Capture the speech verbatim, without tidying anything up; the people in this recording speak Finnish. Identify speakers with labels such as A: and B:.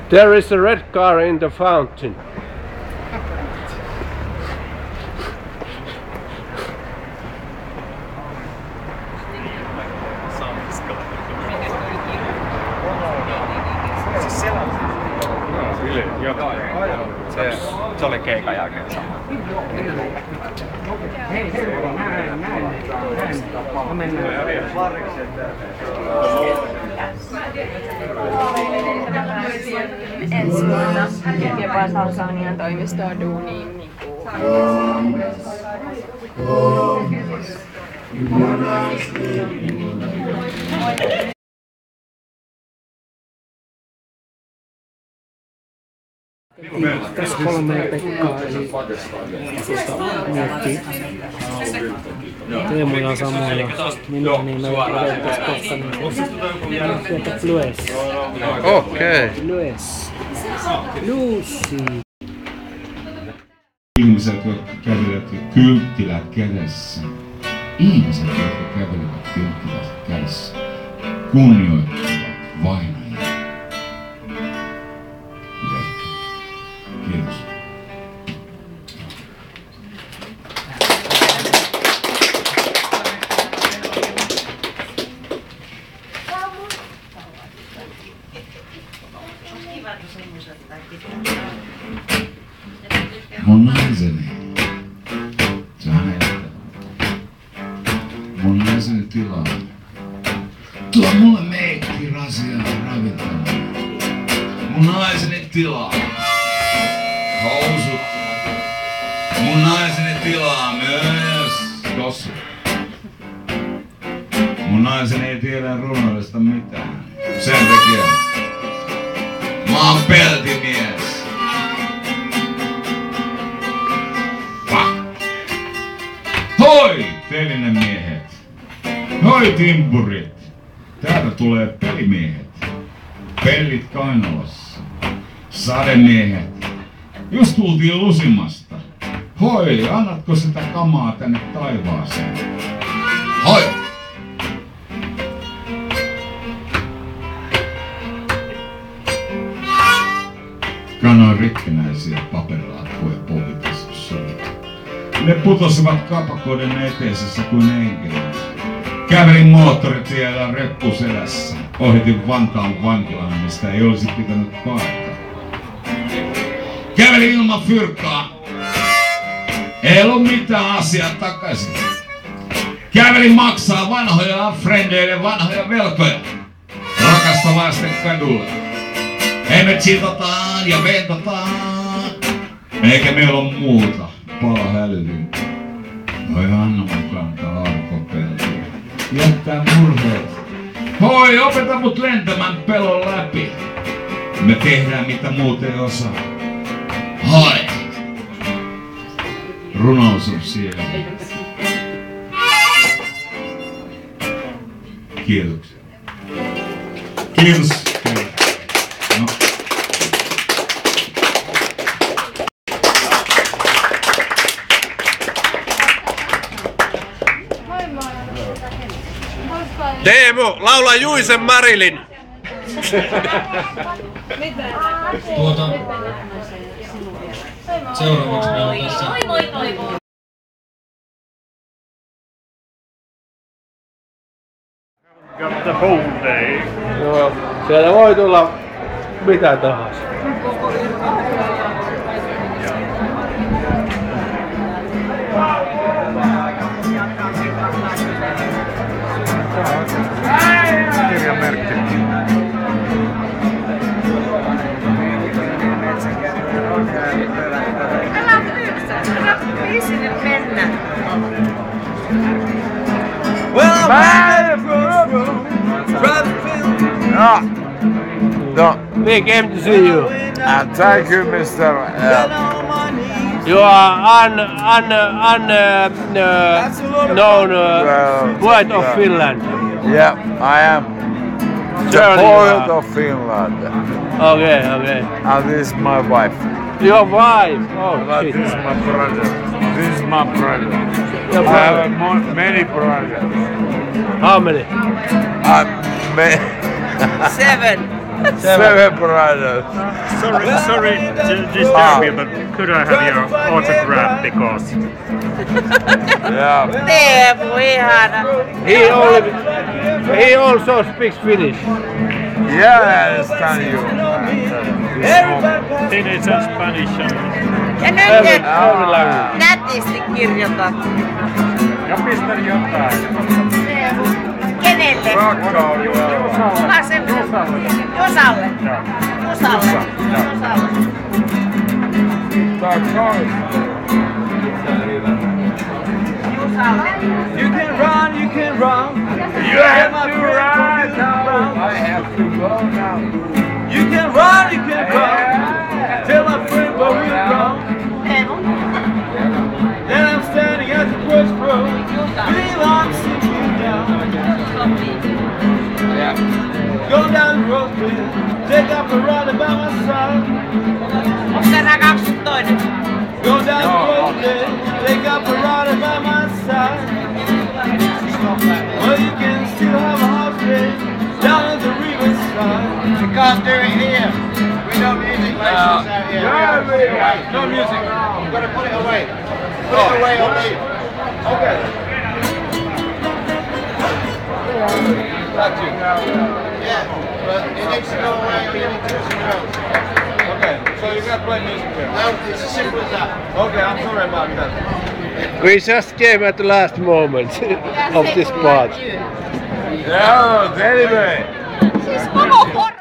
A: There is a red car in the fountain.
B: Se, se oli keikan jälkeen sama.
C: Hei, seuraava näin, näin. No mennään.
D: Ensi vuonna Jepa Salsanian toimistoon duuniin. Niin
C: Tässä kolme Pekkaa, eli miettii Teemu ja Samu ja minua, niin me otettaisiin kohta niin sieltä Flues.
A: Okei.
C: Flues. Lucy.
E: Ihmiset, jotka kävelevät kynttilät kädessä. Ihmiset, jotka kävelevät kynttilät kädessä. Kunnioittavat vainajia. Kiitos. Mun naiseni. Se on häntä. Mun naiseni tilaa. Tuo mulle meikki, rasia ja ravintolaa. Mun naiseni tilaa. Housut. Mun naiseni tilaa myös tossa. Mun naiseni ei tiedä runoudesta mitään. Sen takia mä oon peltimies. Pah! Hoi telinemiehet! Hoi timpurit! Täältä tulee pelimiehet. Pellit kainalossa. Sademiehet. Just tultiin Lusimasta. Hoi, annatko sitä kamaa tänne taivaaseen? Hoi! Kannoin rikkinäisiä paperilaattuja pohjitasossa. Ne putosivat kapakoiden eteisessä kuin enkelit. Kävelin moottoritiellä reppu selässä. Ohitin Vantaan vankilan, mistä ei olisi pitänyt paikkaa. Kävelin ilman fyrkkaa. Ei ollut mitään asiaa takaisin. Kävelin maksaa vanhoja frendeiden vanhoja velkoja. Rakastavaisten kadulla. Hei me cheatataan ja ventataan. Eikä meillä oo muuta. Pala hälyyn. Noi anna mun kantaa arkopeltiä. Jättää murheet. Hoi, opeta mut lentämään pelon läpi. Me tehdään mitä muut ei osaa. Hoi! Runous on siellä. Kiitoksia. Kiitos. No.
A: Teemu, laula Juisen Marilyn.
F: Tuota, seuraavaksi meillä on tässä.
D: Moi moi moi moi.
A: Got the whole day. Joo, siellä voi tulla mitä tahansa.
B: Kirjamerkki.
G: Well,
A: Ah. No, we came to see you.
G: and thank you, Mister Uh,
A: You are un, un, un uh, uh, known uh,
G: Well,
A: poet of
G: well.
A: Finland.
G: yeah, I am the
A: Surely you
G: poet
A: are.
G: of Finland,
A: Okay, okay.
G: and this is my wife.
A: Your wife. Oh,
G: But
A: shit.
G: this is my brother. This is my brother.
A: Your
G: I have
A: brother.
G: mo- many brothers.
A: How many?
G: Uh, ma-
H: Seven.
G: Seven brothers.
A: Sorry, sorry to disturb you, but could I have your autograph because
G: Yeah.
H: Teemu, ihana.
A: he only he also speaks Finnish.
G: Yeah, I understand you.
A: Finnish and Spanish and
H: Ja nyt
A: every,
H: et
A: every language.
H: nätisti kirjoitat.
A: Ja pistän jotain.
H: Kenelle?
G: Rakkaudella.
H: Kuka se? Josalle. Josalle. Josalle. Josalle.
I: You can run, you can run.
G: You have to run now. I have to go now.
I: You can run, you can run. Tell my friend where we're from.
H: Teemu.
I: Then I'm standing at the crossroad. Feel I'm sitting down. Go down the road, please. Take up a ride by my side.
H: Onko tänään kaksitoinen?
I: Go down the road, please. Take up a ride by my side. Well, you can still have a house there down at the riverside.
B: We can't do it here. We don't music lessons out here.
I: No music.
B: You've got to put it away. Put it away or leave.
I: Okay. Got you.
B: Yeah, but it needs to go away or you need to do something else.
I: Okay, so you got to play music here.
B: No, it's as simple as that.
I: Okay, I'm sorry about that.
A: We just came at the last moment of this part.
G: Yeah, anyway.
H: Siis koko